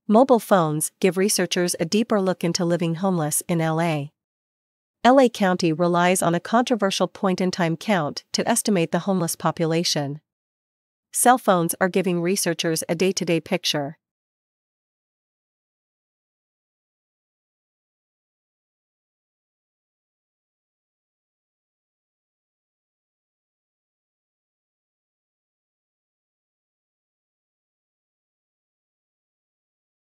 Mobile phones give researchers a deeper look into living homeless in LA. LA County relies on a controversial point-in-time count to estimate the homeless population. Cell phones are giving researchers a day-to-day picture.